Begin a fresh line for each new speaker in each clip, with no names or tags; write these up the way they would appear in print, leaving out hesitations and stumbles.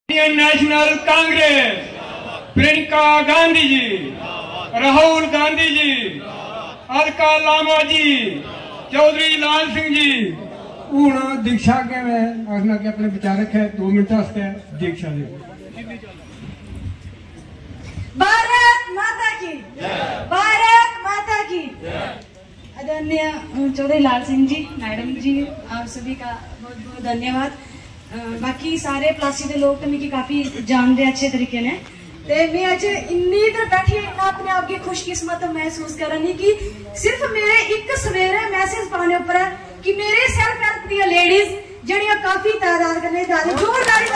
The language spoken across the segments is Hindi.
इंडियन नेशनल कांग्रेस, प्रियंका गांधी जी, राहुल गांधी जी, अलका लांबा जी, चौधरी लाल सिंह जी। हूं दीक्षा के मैं आखना के अपने विचार रखे 2 मिनट दीक्षा जी।
भारत माता की, भारत माता की। आदरणीय चौधरी लाल सिंह जी, मैडम जी, आप सभी का बहुत बहुत धन्यवाद। बाकी सारे प्लासी के लोग तो मिगी काफी जानते अच्छे तरीके ने। मैं अज इन्नी तो बैठी अपने आप की खुशकिस्मत महसूस करनी कि सिर्फ मेरे एक सवेरे मैसेज पाने ऊपर है कि मेरे सेल्फ हेल्प दी लेडीज जड़ियां काफी तादाद करने जोरदारी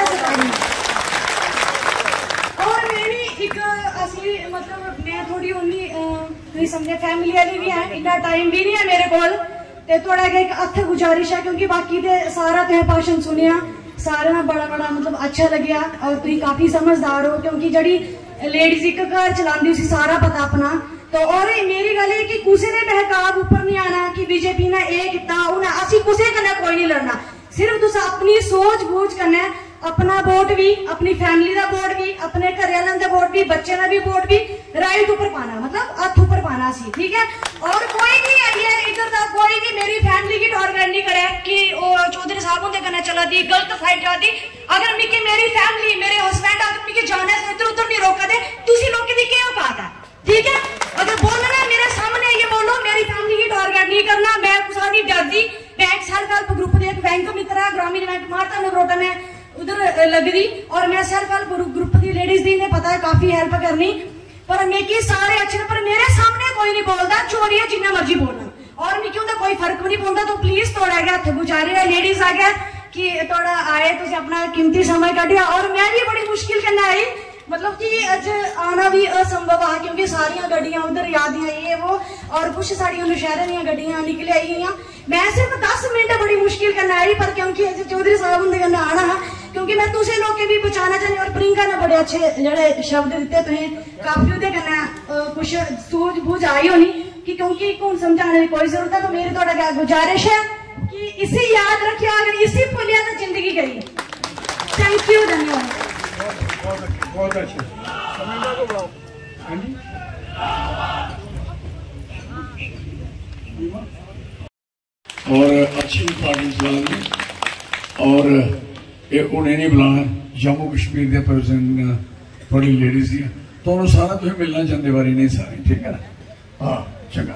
और मेरी एक असली मतलब मैं थोड़ी उन्नी समझे फैमिली वाली भी है, इतना टाइम भी नहीं है मेरे कोल ते थोड़ा एक हथ गुजारिश है क्योंकि बाकी दे सारा तुम भाषण सुनिया सारे में बड़ा मतलब अच्छा लगे और तुम काफी समझदार हो क्योंकि जड़ी लेडीज एक घर चलाती उसी सारा पता अपना। तो और मेरी गल है कि कुछ ने बहकाव ऊपर नहीं आना कि बीजेपी ने ये किया असि कुछ कन्नै कोई नहीं लड़ना। सिर्फ तुस अपनी सोच बूझ कन्नै अपना वोट भी, अपनी फैमिली का वोट भी, अपने घर वालों का वोट भी, बच्चे का भी वोट भी राइट ऊपर पाना मतलब हथ ऊपर पाना सी, ठीक है। और कोई नहीं है इधर का कोई भी मेरी फैमिली की टारगेट नहीं करे कि चौधरी साहब उनके कन्नै चला दी गलत साइड जा दी। अगर मिकी मेरी फैमिली मेरे हस्बैंड अगर मिकी जाने से इधर उधर नहीं रोका दे तुसी लोग की क्या औकात है, ठीक है। अगर बोलना है मेरे सामने ये बोलो, मेरी फैमिली की टारगेट नहीं करना। मैं कुछ नहीं डरती, मैं एक सेल्फ हेल्प ग्रुप की एक बैंक मित्र ग्रामीण बैंक मारता नगरोटा में उधर लगदी और मैं सेल्फ हेल्प ग्रुप की लेडीज दी ने पता है काफी हेल्प करनी। पर मैं की सारे अच्छे पर मेरे सामने कोई नहीं बोलता, चोरी है जिन्ना मर्जी बोलना और मैं क्यों कोई फर्क नहीं पड़ता। तो प्लीज थोड़ा गया हथ गुजारे लेडीज आ गया कि थोड़ा आए तुझे अपना कीमती समय कटिया। और मैं भी बड़ी मुश्किल करना आई मतलब कि अज आना भी असंभव है क्योंकि सारिया गड्डियां उधर याद ये वो और कुछ साड़ियां नौशहरे दी गड्डियां निकले आई। मैं सिर्फ 10 मिनट बड़ी मुश्किल करना आई पर क्योंकि चौधरी साहब उनके कन्नै आना है क्योंकि मैं तुझे लोग भी बचाना चाहनी। और प्रियंका ने बड़े अच्छे जड़े शब्द दिते तुहें काफी उहदे कन्नै कुछ सूझ बूझ आई होनी कि क्योंकि हूं समझाने की कोई जरूरत है। तो मेरी थोड़ा गुजारिश है कि इसे याद रखिए, अगर इसी भूलिया तो जिंदगी गई। थैंक यू, धन्यवाद।
बहुत अच्छे
और अच्छी पार्टी चलानी और ये उन्हें नहीं बुलाना जम्मू कश्मीर के प्रेसिडेंट थोड़ी लेडीज दी तो उन्होंने सारा तुम्हें मिलना चाहते बारी नहीं सारी, ठीक है ना। हाँ चंगा।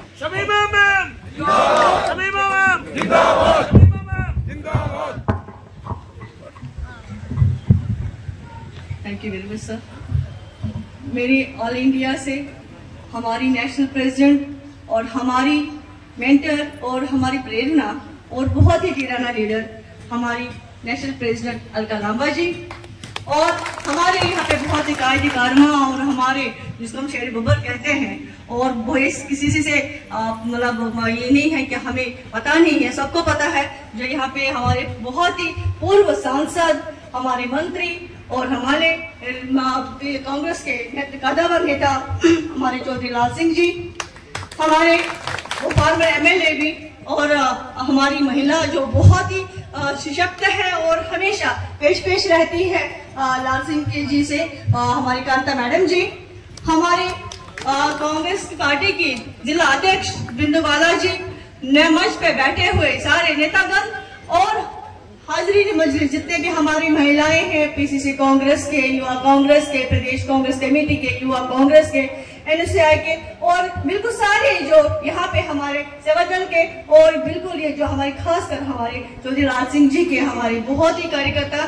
Thank you very much sir. मेरी ऑल इंडिया से हमारी नेशनल प्रेसिडेंट और हमारी मेंटर और हमारी प्रेरणा और बहुत ही वीराना लीडर हमारी नेशनल प्रेसिडेंट अलका लांबा जी और हमारे यहाँ पे बहुत ही कायदे कारनां और हमारे जिसको हम शेर बब्बर कहते हैं और वॉइस किसी से मतलब ये नहीं है कि हमें पता नहीं है, सबको पता है। जो यहाँ पे हमारे बहुत ही पूर्व सांसद, हमारे मंत्री और हमारे कांग्रेस के कदावर नेता हमारे चौधरी लाल सिंह जी, हमारे भोपाल में एमएलए भी और हमारी महिला जो बहुत ही सशक्त है और हमेशा पेश रहती है लाल सिंह जी से हमारी कांता मैडम जी, हमारे कांग्रेस पार्टी की जिला अध्यक्ष बिंदु बाला जी ने मंच पे बैठे हुए सारे नेतागण और हाजिरी मजलिस जितने भी हमारी महिलाएं हैं, पीसीसी कांग्रेस के, युवा कांग्रेस के, प्रदेश कांग्रेस कमेटी के, युवा कांग्रेस के, एनएसयूआई के और बिल्कुल सारे जो यहाँ पे हमारे सेवा दल के और बिल्कुल ये जो हमारे खासकर हमारे चौधरी लाल सिंह जी के हमारे बहुत ही कार्यकर्ता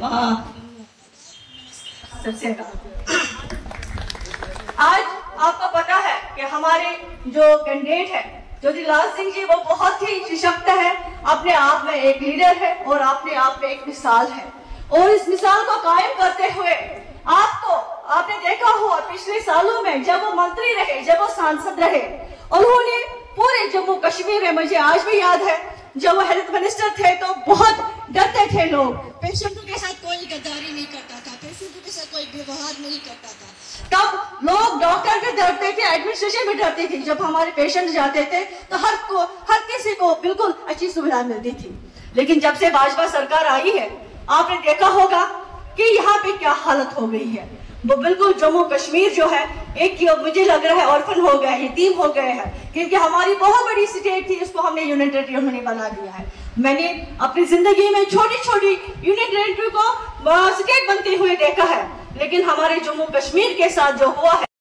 आज आपको पता है कि हमारे जो कैंडिडेट है चौधरी लाल सिंह जी वो बहुत ही सशक्त है, अपने आप में एक लीडर है और अपने आप में एक मिसाल है। और इस मिसाल को कायम करते हुए आपने देखा हो पिछले सालों में जब वो मंत्री रहे, जब वो सांसद रहे, उन्होंने पूरे जम्मू कश्मीर में, मुझे आज भी याद है जब वो हेल्थ मिनिस्टर थे तो बहुत डरते थे लोग, पेशेंटों के साथ कोई गद्दारी नहीं करता था, पेशेंटों के साथ कोई व्यवहार नहीं करता था। तब लोग डॉक्टर भी डरते थे, एडमिनिस्ट्रेशन भी डरती थी। जब हमारे पेशेंट जाते थे तो हर किसी को बिल्कुल अच्छी सुविधा मिलती थी। लेकिन जब से भाजपा सरकार आई है आपने देखा होगा कि यहाँ पे क्या हालत हो गई है। वो बिल्कुल जम्मू कश्मीर जो है एक मुझे लग रहा है ऑर्फन हो गया है, यतीम हो गए हैं, क्योंकि हमारी बहुत बड़ी स्टेट थी, उसको हमने यूनियन टेरिटरी उन्होंने बना दिया है। मैंने अपनी जिंदगी में छोटी छोटी यूनियन टेरिटरी को स्टेट बनते हुए देखा है, लेकिन हमारे जम्मू कश्मीर के साथ जो हुआ है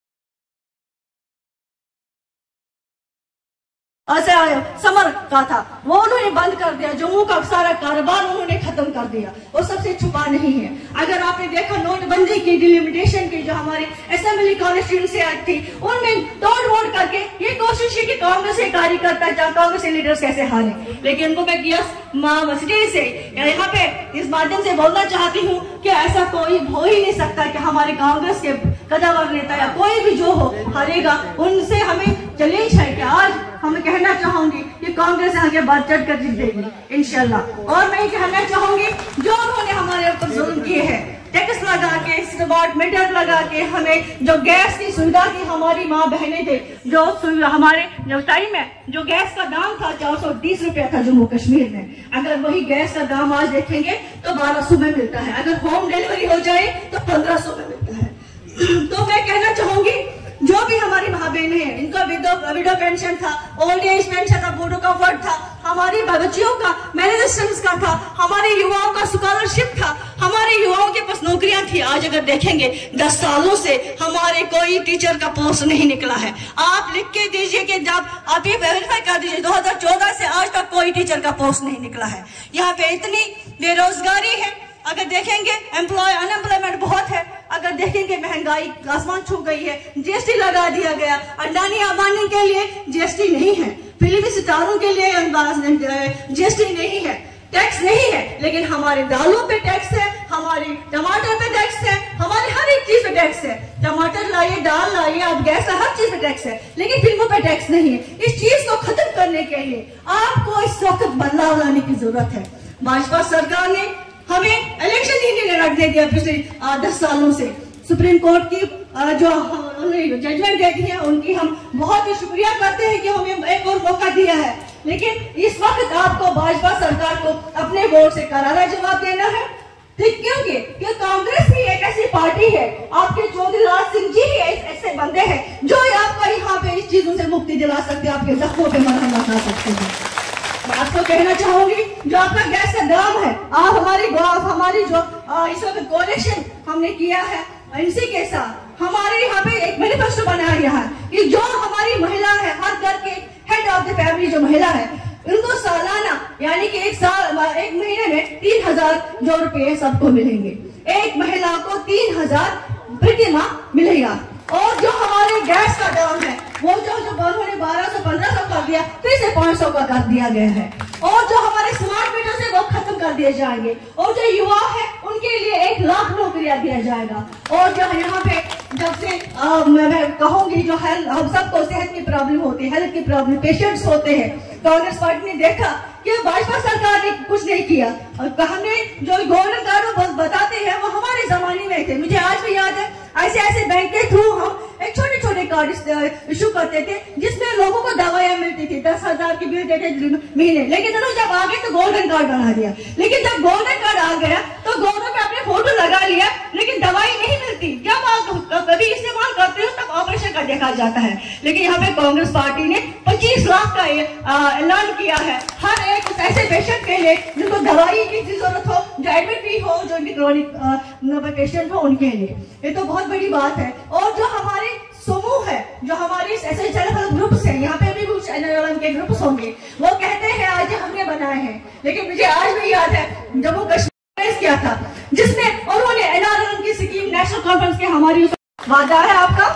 समर का था वो उन्होंने बंद कर दिया, जम्मू का सारा कारोबार उन्होंने खत्म कर दिया। वो सबसे छुपा नहीं है। अगर आपने देखा नोटबंदी की डिलिमिटेशन की जो हमारी असेंबली कॉन्स्टिट्यूंसी एक्ट थी, उनमें तोड़ मोड़ करके ये कोशिश है कि कांग्रेस के कार्यकर्ता कांग्रेस के लीडर्स कैसे हारे। लेकिन उनको मैं स्टेज से यहाँ पे इस माध्यम से बोलना चाहती हूँ कि ऐसा कोई हो ही नहीं सकता कि हमारे कांग्रेस के कदावर नेता या कोई भी जो हो हारेगा। उनसे हमें चैलेंज है कि आज हम कहना चाहूंगी कि कांग्रेस आगे बढ़ चढ़ कर जीतेगी इंशाल्लाह। और मैं कहना चाहूंगी जो उन्होंने हमारे ऊपर जुल्म किए हैं, टैक्स लगा के, स्मार्ट मीटर लगा के, हमें जो गैस की सुविधा थी, हमारी माँ बहनें थे जो हमारे जो टाइम में जो गैस का दाम था 430 रुपया था जम्मू कश्मीर में, अगर वही गैस का दाम आज देखेंगे तो 1200 में मिलता है। अगर होम डिलीवरी हो जाए तो 1500 में मिलता है। तो मैं कहना चाहूंगी जो भी हमारी माँ बहनें हैं, इनका विडो पेंशन था, ओल्ड एज पेंशन था, बूढ़ों का फंड था, हमारी बच्चियों का मैनेजमेंट का था, हमारे युवाओं का स्कॉलरशिप था, हमारे युवाओं के पास नौकरियां थी। आज अगर देखेंगे 10 सालों से हमारे कोई टीचर का पोस्ट नहीं निकला है। आप लिख के दीजिए कि जब आप ये वेरीफाई कर दीजिए 2014 से आज तक कोई टीचर का पोस्ट नहीं निकला है। यहाँ पे इतनी बेरोजगारी है। अगर देखेंगे अनएम्प्लॉयमेंट बहुत है। अगर देखेंगे महंगाई आसमान छू गई है, जीएसटी लगा दिया गया। अंडानी अंबानी के लिए जीएसटी नहीं है, फिल्मी सितारों के लिए जीएसटी नहीं है, टैक्स नहीं है, लेकिन हमारे दालों पे टैक्स है, हमारे टमाटर पे टैक्स है, हमारे हर एक चीज पे टैक्स है। टमाटर लाइए, दाल लाइए, आप गैस हर चीज पे टैक्स है, लेकिन फिल्मों पे टैक्स नहीं है। इस चीज को खत्म करने के लिए आपको इस वक्त बदलाव लाने की जरूरत है। भाजपा सरकार ने हमें इलेक्शन ही नहीं लड़ने दिया पिछले 10 सालों से। सुप्रीम कोर्ट की जो जजमेंट दे दी है उनकी हम बहुत ही शुक्रिया करते हैं कि हमें एक और मौका दिया है। लेकिन इस वक्त आपको भाजपा सरकार को अपने वोट से करारा जवाब देना है। ठीक, क्योंकि कांग्रेस ही एक ऐसी पार्टी है, आपके चौधरी लाल सिंह जी ही ऐसे बंदे हैं जो आपका यहाँ पे इस चीजों से मुक्ति दिला सकते, आपके जख्मों पे मरहम लगा सकते हैं। मैं आपको कहना चाहूंगी जो आपका गैस का दाम है, आप हमारी जो इस वक्त कोलेक्शन हमने किया है इनसी के साथ, हमारे यहाँ पे एक मैनिफेस्टो बनाया है कि जो हमारी महिला है, हर घर के हेड ऑफ द फैमिली जो महिला है, उनको सालाना यानी कि एक महीने में 3000 जो रुपये सबको मिलेंगे। एक महिला को 3000 प्रति माह मिलेगा। और जो हमारे गैस का दाम है वो जो उन्होंने 1200-1500 कर दिया, फिर से 500 का कर दिया गया है। और जो हमारे स्मार्ट मीटर से वो खत्म कर दिए जाएंगे। और जो युवा है उनके लिए 1 लाख नौकरियां दिया जाएगा। और जो यहाँ पे जब से मैं कहूंगी जो हम सबको सेहत की प्रॉब्लम होती है, हेल्थ की प्रॉब्लम, पेशेंट्स होते हैं, कांग्रेस पार्टी ने देखा कि भाजपा सरकार ने कुछ नहीं किया। और हमने जो गोल्डन कार्ड बताते हैं वो हमारे जमाने में थे, मुझे आज भी याद है। ऐसे बैंक के थ्रू हम एक छोटे कार्ड इशू करते थे जिसमें लोगों को दवाइयां मिलती थी, 10,000 की बिल देते महीने। लेकिन उन्होंने जब आ गए तो गोल्डन कार्ड बना दिया। लेकिन जब गोल्डन कार्ड आ गया तो गोल्डन पे अपने फोटो लगा लिया, लेकिन दवाई नहीं मिलती। जब आप कभी इस्तेमाल करते हो तब ऑपरेशन का देखा जाता है। लेकिन यहाँ पे कांग्रेस पार्टी ने 25 लाख का ऐलान किया है हर एक ऐसे पेशेंट के लिए जिनको दवाई की जरूरत हो, जो एडमिट भी हो, जो क्रोनिक पेशेंट हो, उनके लिए। ये तो बहुत बड़ी बात है। और जो हमारे समूह है, जो हमारे ऐसे ग्रुप्स हैं, यहाँ पे भी कुछ एनआरएल के ग्रुप्स होंगे, वो कहते हैं आज हमने बनाए हैं। लेकिन मुझे आज भी याद है जम्मू कश्मीर किया था जिसमें उन्होंने एनआरएल की स्कीम नेशनल कॉन्फ्रेंस के हमारी वादा है आपका।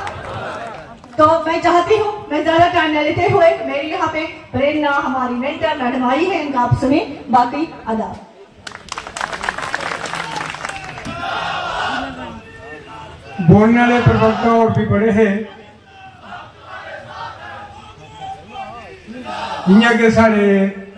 तो मैं चाहती हूँ मैं ज्यादा टाइम न लेते हुए, मेरी यहाँ पे प्रेरणा हमारी मेंटर मैडम आई है, इनका आप सुने, बाकी अदा।
बोलने वाले प्रवक्ता और भी बड़े हैं, इन्हें के सारे